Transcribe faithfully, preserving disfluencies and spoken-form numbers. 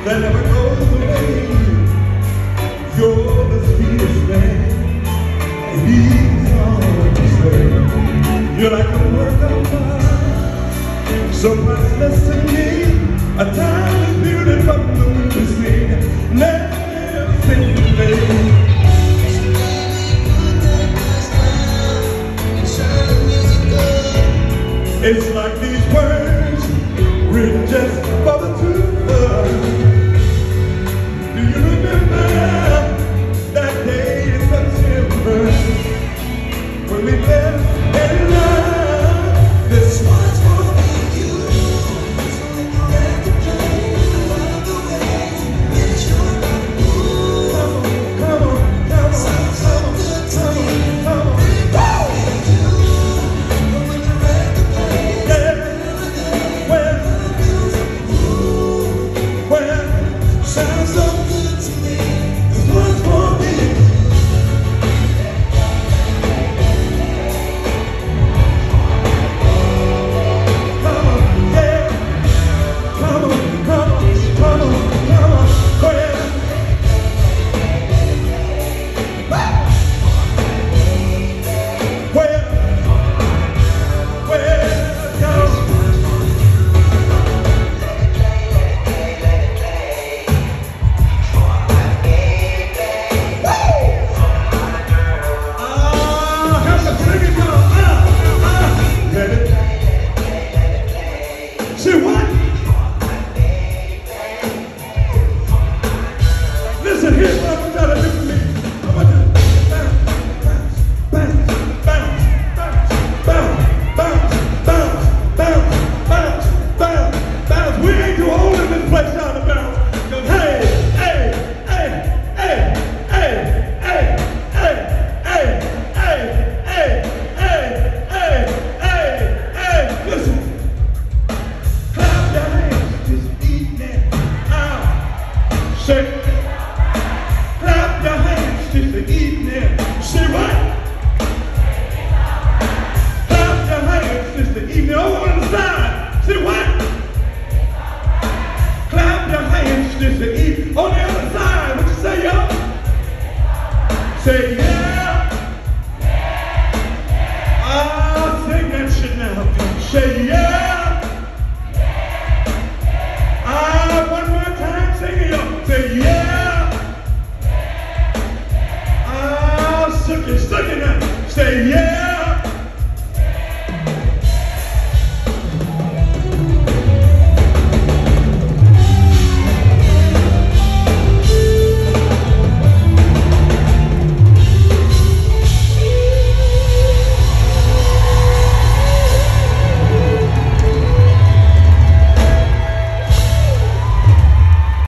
that never goes away. You're the sweetest thing, and easy on to say. You're like a work of art, so priceless to me. A timeless beauty from the moon to sea, never fade away. It's like these words written just for the two of us. Do you remember that day in September when we met in love? This one's for you. It's like a record playing all the way. It's your love. Come on, come on, come on. Sounds so good to me. Come on. Here's what I'm trying to do for me. I want you to bounce, bounce, bounce, bounce, bounce, bounce, bounce, bounce, bounce, bounce. We ain't too old in this place now to bounce. Cause hey, hey, hey, hey, hey, hey, hey, hey, hey, hey, hey, hey, hey, listen. Clap your hands, just evening out. Shake. The evening, say what? Clap your hands, it's the evening. Over on the side, say what? Clap your hands, it's the evening. On the other side, what you say, y'all? Say yeah. Ah, sing that shit now. Say yeah. Ah, one more time, sing it, y'all. Say yeah. Suck it, suck it now. Say yeah.